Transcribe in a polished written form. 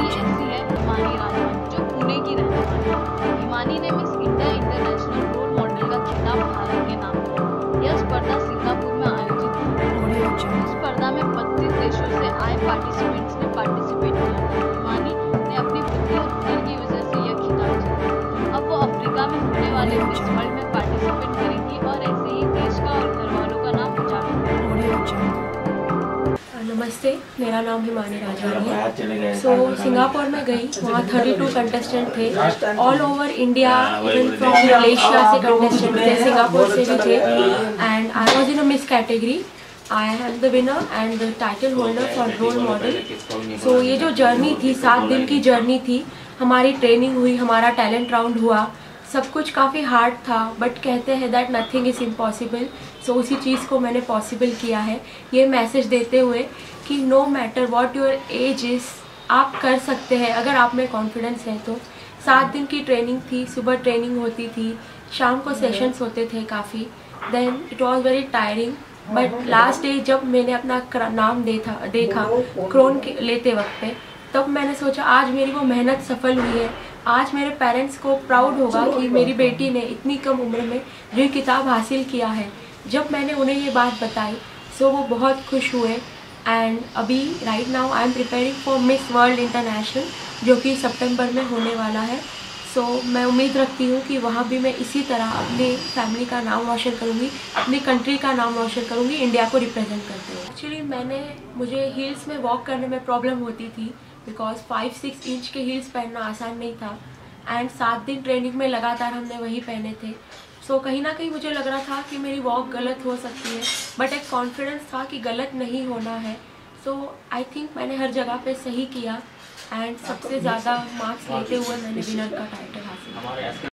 ऐसी है हिमानी राजवानी, जो पुणे की रहने वाली है। हिमानी ने Miss India international role model का खिताब भारत के नाम किया। यह स्पर्धा सिंगापुर में आयोजित हुई। इस स्पर्धा में 32 देशों से आए पार्टिसिपेंट्स ने पार्टिसिपेट किया था। हिमानी ने अपनी बुद्धि और हुनर की वजह से यह खिताब जीता। अब वो अफ्रीका में होने वाले मिस वर्ल्ड में पार्टिसिपेट करेंगी और ऐसे ही देश का और घर वालों का नाम उजागर करेंगी। नमस्ते, मेरा नाम हिमानी राजवानी है। सिंगापुर में गई, वहाँ 32 कंटेस्टेंट थे all over India, even from Malaysia से कंटेस्टेंट थे, सिंगापुर से भी थे। And I was in a miss category. I am the winner and the title holder for role model. So ये जो जर्नी थी, 7 दिन की जर्नी थी, हमारी ट्रेनिंग हुई, हमारा टैलेंट राउंड हुआ, सब कुछ काफ़ी हार्ड था, बट कहते हैं that nothing is impossible. So उसी चीज़ को मैंने पॉसिबल किया है, ये मैसेज देते हुए कि no matter what your age is, आप कर सकते हैं अगर आप में कॉन्फिडेंस है तो। 7 दिन की ट्रेनिंग थी, सुबह ट्रेनिंग होती थी, शाम को सेशंस होते थे काफ़ी। Then it was very tiring, but last day जब मैंने अपना नाम देखा क्रोन लेते वक्त पे, तब मैंने सोचा आज मेरी वो मेहनत सफल हुई है। आज मेरे पेरेंट्स को प्राउड होगा कि मेरी बेटी ने इतनी कम उम्र में जो किताब हासिल किया है। जब मैंने उन्हें ये बात बताई, सो वो बहुत खुश हुए। एंड अभी right now I am preparing for Miss World International, जो कि सितंबर में होने वाला है। सो मैं उम्मीद रखती हूँ कि वहाँ भी मैं इसी तरह अपनी फैमिली का नाम रोशन करूँगी, अपनी कंट्री का नाम रोशन करूँगी, इंडिया को रिप्रेजेंट करते हुए। एक्चुअली मुझे हील्स में वॉक करने में प्रॉब्लम होती थी, बिकॉज 5-6 इंच के हील्स पहनना आसान नहीं था। एंड 7 दिन ट्रेनिंग में लगातार हमने वही पहने थे। सो कहीं ना कहीं मुझे लग रहा था कि मेरी वॉक गलत हो सकती है, बट एक कॉन्फिडेंस था कि गलत नहीं होना है। सो आई थिंक मैंने हर जगह पे सही किया एंड सबसे ज़्यादा मार्क्स लेते हुए मैंने विनर का टाइटल हासिल किया।